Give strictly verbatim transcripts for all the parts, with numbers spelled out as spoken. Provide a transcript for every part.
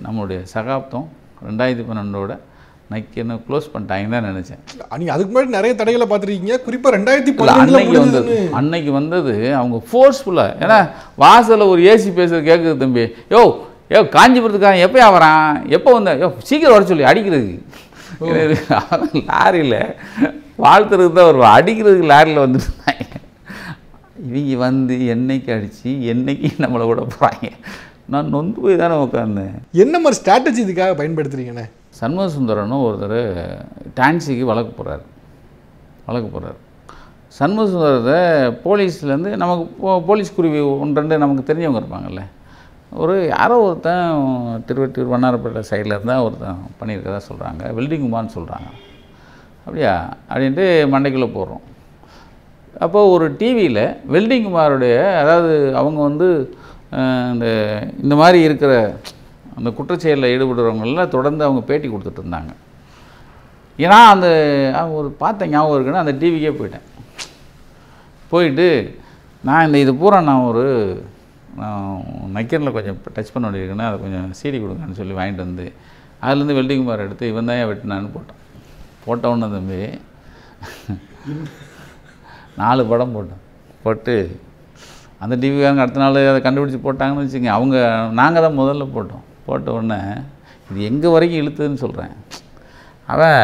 நம்மளுடைய சகாப்தம் ரெண்டாயிரத்தி பன்னெண்டோட நக்கின்னு க்ளோஸ் பண்ணிட்டாங்கன்னு தான் நினச்சேன். நீங்கள் அதுக்கு முன்னாடி நிறைய தடைகளை பார்த்துருக்கீங்க, குறிப்பாக ரெண்டாயிரத்தி அன்னைக்கு வந்தது அன்னைக்கு வந்தது அவங்க ஃபோர்ஸ்ஃபுல்லாக. ஏன்னா வாசலில் ஒரு ஏசி பேசுறது கேட்குது, தம்பி யோ யோ காஞ்சிபுரத்துக்காரன் எப்போ வரான், எப்போ வந்த யோ சீக்கிரம் வர சொல்லி அடிக்கிறதுக்கு லாரியில் வாழ்த்துறதுக்கு தான் வருவான், அடிக்கிறதுக்கு லாரியில் வந்துருந்தாங்க. இவங்க வந்து என்னைக்கு அடித்து என்னைக்கு நம்மளை விட போகிறாங்க. நான் நொந்து போய் தானே உட்காந்தேன். என்ன மாதிரி ஸ்ட்ராட்டஜி இதுக்காக பயன்படுத்துறீங்கண்ணே? சண்முக சுந்தரனும் ஒருத்தர் டான்ஸிக்கு வழக்கு போகிறார் வழக்கு போகிறார் சண்முக சுந்தரத்தை போலீஸ்லேருந்து நமக்கு போ போலீஸ் குருவி ஒன்று ரெண்டு நமக்கு தெரிஞ்சவங்க இருப்பாங்கல்ல, ஒரு யாரோ ஒருத்தன் திருவெட்டூர் வண்ணாரப்பேட்டை சைடில் இருந்தால் ஒருத்தன் பண்ணியிருக்கதா சொல்கிறாங்க, வெல்டிங் குமார்னு சொல்கிறாங்க. அப்படியா அப்படின்ட்டு மண்டைக்குள்ளே போடுறோம். அப்போது ஒரு டிவியில் வெல்டிங் குமாருடைய, அதாவது அவங்க வந்து இந்த இந்த மாதிரி இருக்கிற அந்த குற்றச்செயலில் ஈடுபடுறவங்களெலாம் தொடர்ந்து அவங்க பேட்டி கொடுத்துட்டு இருந்தாங்க. ஏன்னா அந்த ஒரு பார்த்த ஞாபகம் இருக்குன்னு அந்த டிவிக்கே போயிட்டேன். போயிட்டு நான் இந்த இது பூரா நான் ஒரு நக்கரில் கொஞ்சம் டச் பண்ண வேண்டியிருக்குன்னா அதை கொஞ்சம் சீடி கொடுங்கன்னு சொல்லி வாங்கிட்டு வந்து அதுலேருந்து வெல்டிங் பார் எடுத்து இவன் தான் வெட்டினான்னு போட்டான். போட்டவுன்னு தம்பி நாலு படம் போட்டோம். போட்டு அந்த டிவிக்காரங்க அடுத்த நாள் அதை கண்டுபிடிச்சி போட்டாங்கன்னு வச்சுங்க. அவங்க நாங்கள் தான் முதல்ல போட்டோம். போட்ட உடனே இது எங்கே வரைக்கும் இழுத்துதுன்னு சொல்கிறேன். அவன்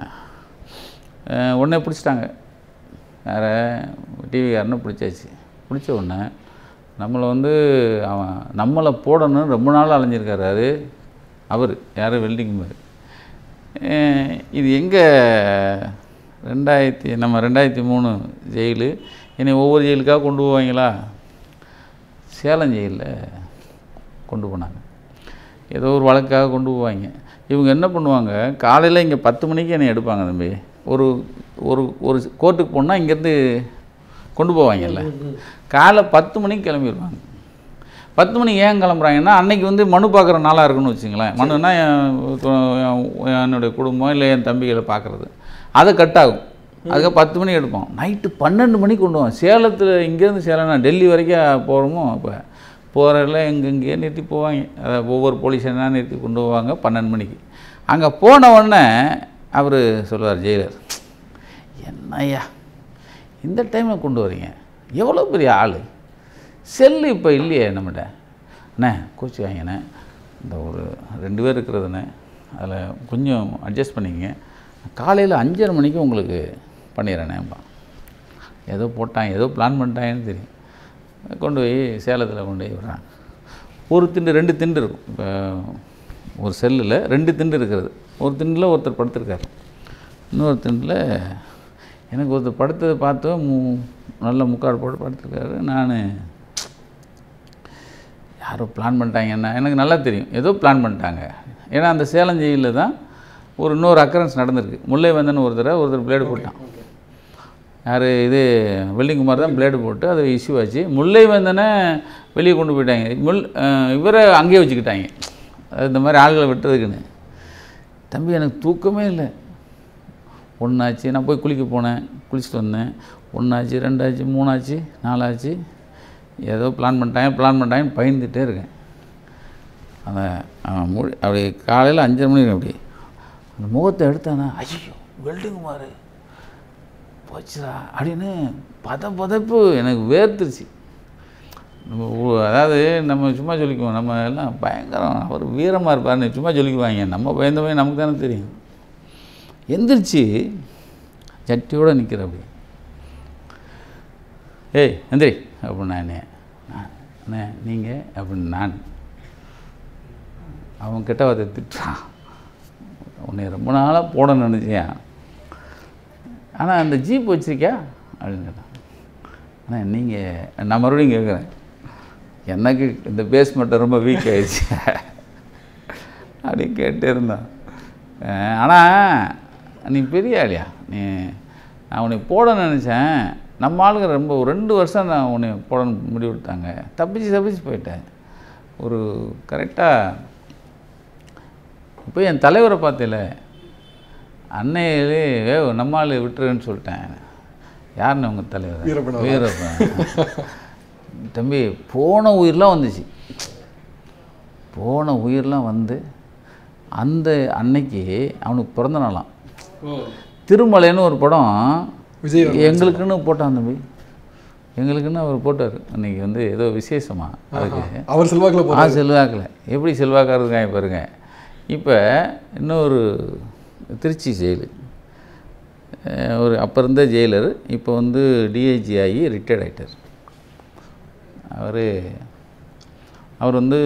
உடனே பிடிச்சிட்டாங்க, வேறு டிவிக்காரனை பிடிச்சாச்சு. பிடிச்ச உடனே நம்மளை வந்து அவன் நம்மளை போடணும்னு ரொம்ப நாள் அலைஞ்சிருக்காரு. அது அவர் யார், வெல்டிங் மாதிரி. இது எங்கே ரெண்டாயிரத்தி நம்ம ரெண்டாயிரத்தி மூணு ஜெயிலு, என்னை ஒவ்வொரு ஜெயிலுக்காக கொண்டு போவாங்களா, சேலம் ஜெயிலில் கொண்டு போனாங்க. ஏதோ ஒரு வழக்காக கொண்டு போவாங்க. இவங்க என்ன பண்ணுவாங்க, காலையில் இங்கே பத்து மணிக்கு என்னை எடுப்பாங்க தம்பி. ஒரு ஒரு ஒரு கோர்ட்டுக்கு போனால் இங்கேருந்து கொண்டு போவாங்கல்ல, காலை பத்து மணிக்கு கிளம்பிடுவாங்க. பத்து மணிக்கு ஏன் கிளம்புறாங்கன்னா அன்றைக்கி வந்து மனு பார்க்குற நாளாக இருக்குன்னு வச்சுங்களேன். மனுன்னா என்னுடைய குடும்பம் இல்லை என் தம்பிகளை பார்க்குறது, அதை கட் ஆகும். அதுக்காக பத்து மணி எடுப்போம். நைட்டு பன்னெண்டு மணிக்கு கொண்டு போவோம். சேலத்தில் இங்கேருந்து சேலம்னா டெல்லி வரைக்கும் போகிறோமோ, அப்போ போகிறதில் எங்கெங்கேயே நிறுத்தி போவாங்க. அதை ஒவ்வொரு போலீஸ் என்ன நிறுத்தி கொண்டு போவாங்க பன்னெண்டு மணிக்கு. அங்கே போன உடனே அவர் சொல்லுவார் ஜெயிலர், என்னய்யா இந்த டைமில் கொண்டு வரீங்க, எவ்வளோ பெரிய ஆள், செல்லு இப்போ இல்லையே நம்மகிட்ட, அண்ணே கோச்சி வாங்கினே, இந்த ஒரு ரெண்டு பேர் இருக்கிறதுண்ணே, அதில் கொஞ்சம் அட்ஜஸ்ட் பண்ணிக்கங்க, காலையில் அஞ்சரை மணிக்கு உங்களுக்கு பண்ணிடுறேனேப்பா. ஏதோ போட்டான், ஏதோ பிளான் பண்ணிட்டாங்கன்னு தெரியும். கொண்டு போய் சேலத்தில் கொண்டு போய் விடுறாங்க. ஒரு திண்டு ரெண்டு திண்டு இருக்கும். இப்போ ஒரு செல்லில் ரெண்டு திண்டு இருக்கிறது. ஒரு திண்டில் ஒருத்தர் படுத்திருக்காரு, இன்னொரு திண்டில் எனக்கு ஒருத்தர் படுத்ததை பார்த்து மு நல்ல முக்காடு போட்டு படுத்திருக்காரு. நான் யாரோ பிளான் பண்ணிட்டாங்கன்னா எனக்கு நல்லா தெரியும், ஏதோ பிளான் பண்ணிட்டாங்க. ஏன்னா அந்த சேலம் ஜெயிலில் தான் ஒரு இன்னொரு அக்கரன்ஸ் நடந்திருக்கு. முல்லை வந்தன்னு ஒருத்தர் ஒருத்தர் பிளேடு போட்டான். யார், இது வெல்டிங் குமார் தான் பிளேடு போட்டு அது இஷ்யூ ஆச்சு. முல்லை வந்தனை வெளியே கொண்டு போயிட்டாங்க. முல் இவரை அங்கேயே வச்சுக்கிட்டாங்க, அது இந்த மாதிரி ஆளுகளை விட்டுறதுக்குன்னு. தம்பி எனக்கு தூக்கமே இல்லை. ஒன்றாச்சு, நான் போய் குளிக்க போனேன், குளிச்சுட்டு வந்தேன். ஒன்றாச்சு, ரெண்டாச்சு, மூணாச்சு, நாலாச்சு, ஏதோ பிளான் பண்ணிட்டாங்க பிளான் பண்ணிட்டாங்கன்னு பயந்துகிட்டே இருக்கேன். அந்த மொழி அப்படி காலையில் அஞ்சரை மணிக்கு அப்படி அந்த முகத்தை எடுத்தானா, ஐயோ வெல்டிங் குமார் போச்சுடா அப்படின்னு பத பதப்பு எனக்கு வேர்த்துருச்சு. அதாவது நம்ம சும்மா சொல்லிக்குவோம், நம்ம எல்லாம் பயங்கரம், அவர் வீரமாக இருப்பார்னு சும்மா சொல்லிக்குவாங்க. நம்ம பயந்தவே நமக்கு தானே தெரியும். எந்திரிச்சு சட்டியோடு நிற்கிற அப்படி, ஏய் எந்திரி அப்படின்னு நானே, அண்ணே நீங்கள் அப்படின்னு நான் அவன் கிட்ட அதை திட்டுறான். உன்னை ரொம்ப நாளாக போட நினச்சேன், ஆனால் அந்த ஜீப் வச்சுருக்கியா அப்படின்னு கேட்டான். ஆனால் நீங்கள் நான் மறுபடியும் கேட்குறேன், எனக்கு இந்த பேஸ்மெண்ட்டை ரொம்ப வீக் ஆகிடுச்சு அப்படின்னு கேட்டே இருந்தான். ஆனால் நீ பெரிய ஆளியா, நீ நான் உன்னை போட நினச்சேன், நம்ம ஆளுங்க ரொம்ப ஒரு ரெண்டு வருஷம் நான் உன்னை போட முடிவு எடுத்தாங்க, தப்பிச்சு தப்பிச்சு போயிட்டேன். ஒரு கரெக்டாக இப்போ என் தலைவரை பார்த்தில அன்னையிலே நம்ம ஆள் விட்டுருன்னு சொல்லிட்டேன். யாருன்னு உங்கள் தலைவர்? வீரப்பன். தம்பி போன உயிரெலாம் வந்துச்சு, போன உயிரெலாம் வந்து அந்த அன்னைக்கு அவனுக்கு பிறந்த நாளாம். திருமலைன்னு ஒரு படம் விஜய் எங்களுக்குன்னு போட்டான் தம்பி, எங்களுக்குன்னு அவர் போட்டார். அன்றைக்கி வந்து ஏதோ விசேஷமா அதுக்கு அவர் செல்வாக்கில் ஆ செல்வாக்கில் எப்படி செல்வாக்காக இருக்காங்க பாருங்க. இப்போ இன்னொரு திருச்சி ஜெயிலு ஒரு அப்போ இருந்த ஜெயிலர் இப்போ வந்து டிஐஜி ஆகி ரிட்டையர்ட் ஆகிட்டார். அவர் அவர் வந்து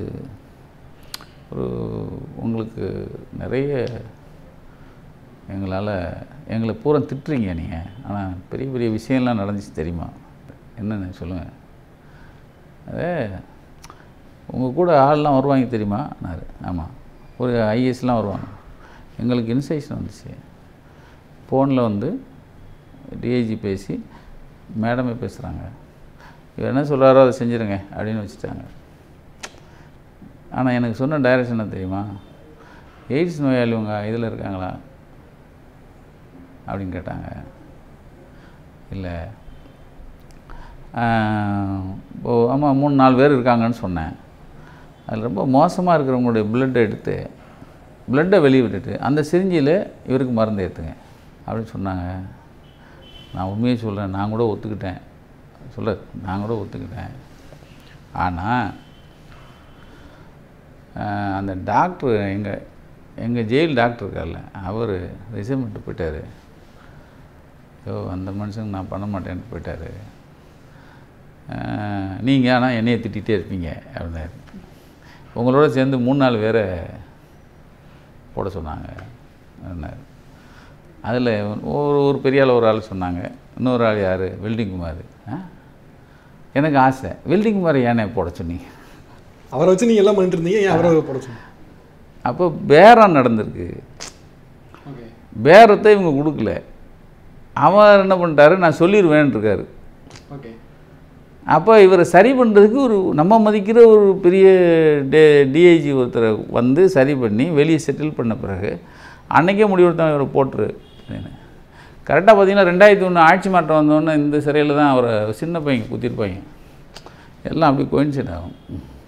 ஒரு உங்களுக்கு நிறைய எங்களால் எங்களை பூரா திட்டுறீங்க நீங்கள், ஆனால் பெரிய பெரிய விஷயம்லாம் நடந்துச்சு தெரியுமா, என்னென்னு சொல்லுங்கள். அதே உங்கள் கூட ஆள்லாம் வருவாங்க தெரியுமானாரு. ஆமாம், ஒரு ஐஏஎஸ்லாம் வருவாங்க. எங்களுக்கு இன்ஸ்ட்ரக்ஷன் வந்துச்சு, ஃபோனில் வந்து டிஐஜி பேசி மேடமே பேசுகிறாங்க, இவர் என்ன சொல்கிறாரோ அதை செஞ்சுருங்க அப்படின்னு வச்சுட்டாங்க. ஆனால் எனக்கு சொன்ன டைரக்ஷன் என்ன தெரியுமா, எய்ட்ஸ் நோயாளி உங்கள் இதில் இருக்காங்களா அப்படின்னு கேட்டாங்க. இல்லை ஓ ஆமாம் மூணு நாலு பேர் இருக்காங்கன்னு சொன்னேன். அதில் ரொம்ப மோசமாக இருக்கிறவங்களுடைய பிளட்டை எடுத்து பிளட்டை வெளியே விட்டுட்டு அந்த சிரிஞ்சியில் இவருக்கு மருந்து ஏற்றுங்க அப்படின்னு சொன்னாங்க. நான் உண்மையை சொல்கிறேன், நான் கூட ஒத்துக்கிட்டேன் சொல்ல நான் கூட ஒத்துக்கிட்டேன். ஆனால் அந்த டாக்டர் எங்கள் எங்கள் ஜெயில் டாக்டர் இருக்கார்ல, அவர் ரிசைன் பண்ணிட்டு போயிட்டார். ஐயோ அந்த மனுஷனுக்கு நான் பண்ண மாட்டேன்ட்டு போயிட்டார். நீங்கள் ஆனால் என்னையை திட்டிகிட்டே இருப்பீங்க அப்படின்னாரு. உங்களோட சேர்ந்து மூணு நாலு பேரை போட சொன்னாங்க அப்படின்னாரு. அதில் ஒரு ஒரு பெரிய ஆள் ஒரு ஆள் சொன்னாங்க, இன்னொரு ஆள் யார் வெல்டிங் குமார். எனக்கு ஆசை, வெல்டிங் குமார் ஏனே போட சொன்னீங்க, அவரை வச்சு நீங்கள் எல்லாம் பண்ணிட்டு இருந்தீங்க, ஏன் அவரை போட சொன்னீங்க? அப்போ பேரம் நடந்திருக்கு, பேரத்தை இவங்க கொடுக்கல. அவர் என்ன பண்ணிட்டாரு, நான் சொல்லிடுவேன் இருக்காரு. அப்போ இவரை சரி பண்ணுறதுக்கு ஒரு நம்ம மதிக்கிற ஒரு பெரிய டே டிஐஜி ஒருத்தரை வந்து சரி பண்ணி வெளியே செட்டில் பண்ண பிறகு அன்றைக்கே முடிவெடுத்தான் இவரை போட்டுரு அப்படின்னு. கரெக்டாக பார்த்தீங்கன்னா ரெண்டாயிரத்தி ஒன்று ஆட்சி மாற்றம் வந்தோடனே இந்த சிறையில் தான் அவரை சின்ன பையன் குத்திருப்பாங்க. எல்லாம் அப்படி கோயின்சைட் ஆகும்.